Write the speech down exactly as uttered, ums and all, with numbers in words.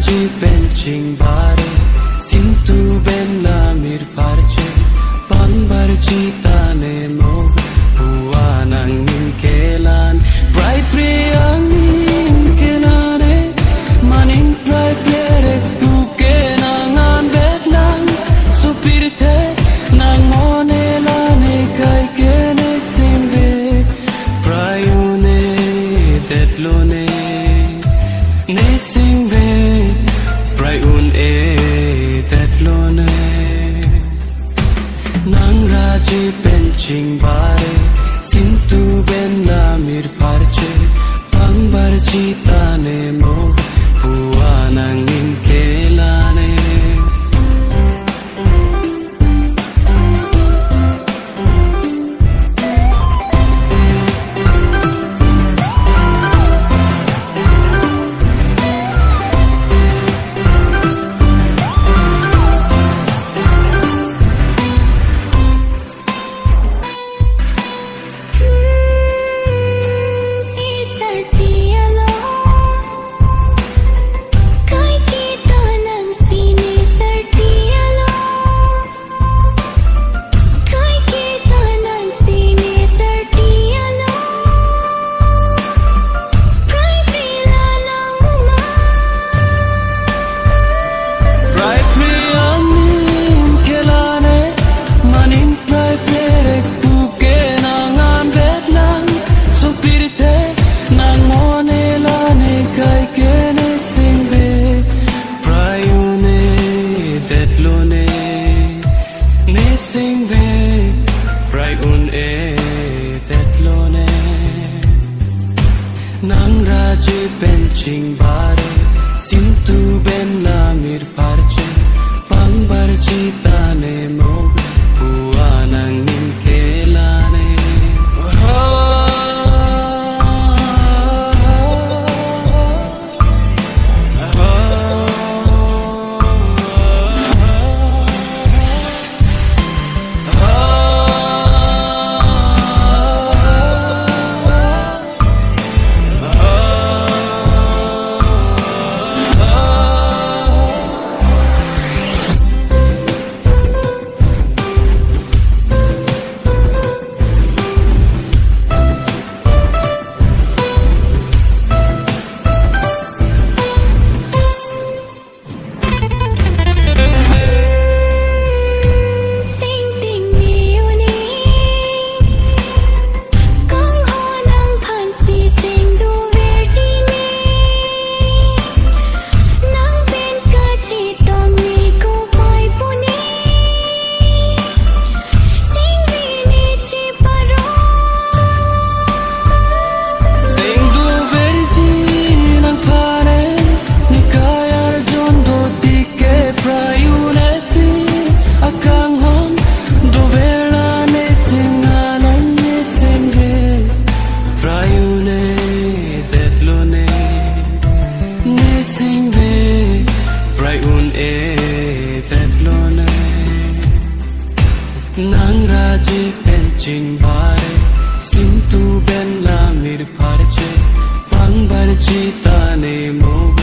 raji penching bare sintu ben na mir parche pang bar chita ne mo puanang nin kelan bright priyang nin kelane maning bright plere tu ke nangan bet lang supirte nang mone lane kai kene simve prayune tetlone ne simve prayun e tetlone nang raji penching bare sintu ben na mir parche pang bar chita ne mo puanang nin kelane nang raji penching bare sintu ben na mir parche pang bar chita ne mo puanang nin kelane nang raji penching bare sintu ben la mir parche pang bar chita ne mo